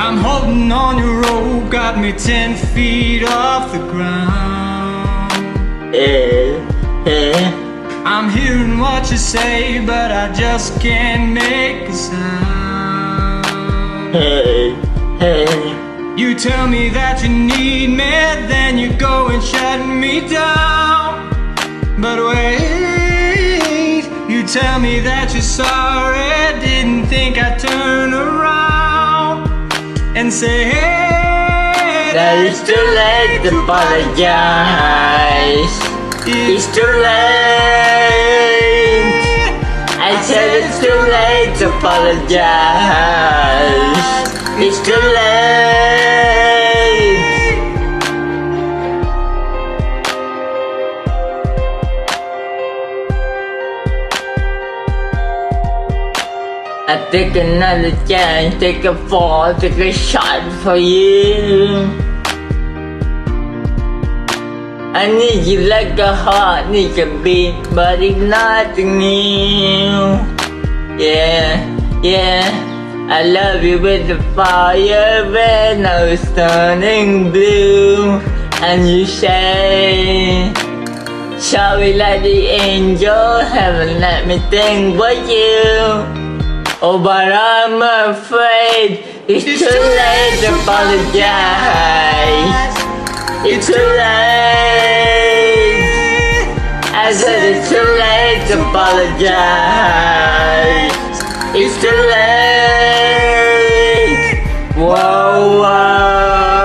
I'm holding on your rope, got me 10 feet off the ground. I'm hearing what you say, but I just can't make a sound. You tell me that you need me, then you go and shut me down. But wait, you tell me that you're sorry, didn't think I'd turn around and say, hey, that it's too late to apologize. It's too late. I said it's too late to apologize. It's too late. I take another chance, take a fall, take a shot for you. I need you like a heart needs a beat, but it's nothing new. Yeah, yeah, I love you with the fire when I was turning blue. And you say, sorry like the angel, haven't let me think but you. Oh, but I'm afraid it's too late to apologize. It's too late. I said it's too late to apologize. It's too late. Whoa, whoa.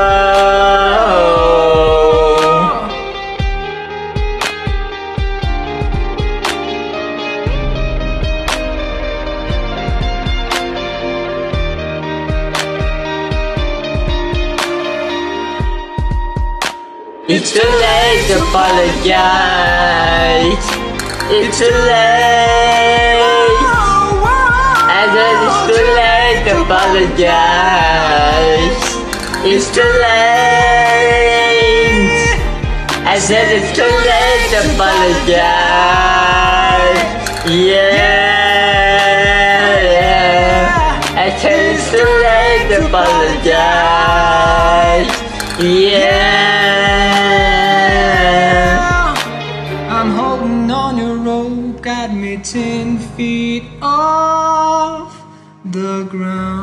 It's too late to apologize. It's too late. I said it's too late to apologize. It's too late. I said it's too late to apologize. Yeah. I said it's too late to apologize. Yeah. I'm holding on your rope, got me 10 feet off the ground.